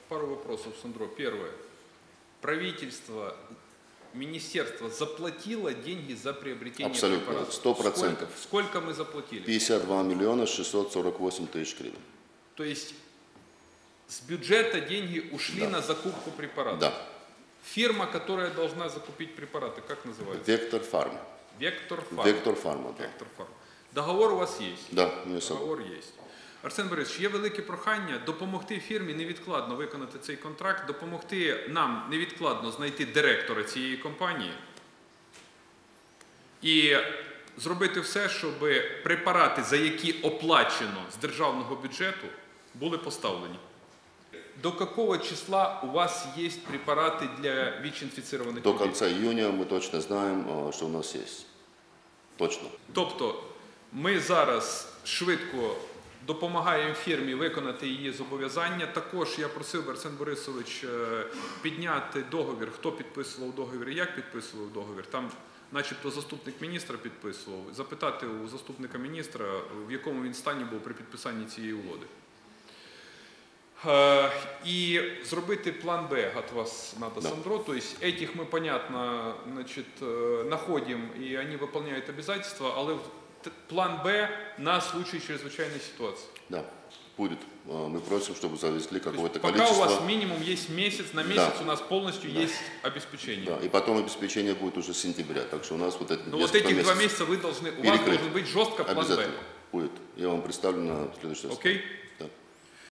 пару вопросов, Сандро. Первое. Правительство, министерство заплатило деньги за приобретение Абсолютно, препаратов? 100%. Сколько мы заплатили? 52 миллиона 648 тысяч гривен. То есть с бюджета деньги ушли на закупку препаратов? Да. Фирма, которая должна закупить препараты, как называется? Вектор Фарма. Вектор Фарма. Вектор Фарма, да. Вектор Фарма. Договор у вас є? Да, ми собі. Договор є. Арсен Борисович, є велике прохання допомогти фірмі невідкладно виконати цей контракт, допомогти нам невідкладно знайти директора цієї компанії і зробити все, щоб препарати, за які оплачено з державного бюджету, були поставлені. До какого числа у вас є препарати для ВІЧ-інфіцированих До людей? конца июня мы точно знаем, что у нас есть. Точно. Тобто ми зараз швидко допомагаємо фірмі виконати її зобов'язання. Також я просив би, Арсен Борисович, підняти договір, хто підписував договір і як підписував договір. Там начебто заступник міністра підписував. Запитати у заступника міністра, в якому він стані був при підписанні цієї угоди. И зробити план Б от вас надо, Сандро. То есть этих мы, понятно, значит, находим, и они выполняют обязательства, але план Б на случай чрезвычайной ситуации. Да, будет. Мы просим, чтобы завезли какое-то Пока количество. у вас минимум есть месяц, на месяц у нас полностью есть обеспечение. Да, и потом обеспечение будет уже с сентября. Так что у нас вот, Но вот эти 2 месяца вы должны, у вас должен быть жестко план Б. Обязательно будет. Я вам представлю на следующий раз. Окей?